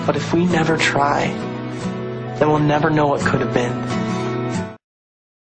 But if we never try, then we'll never know what could have been.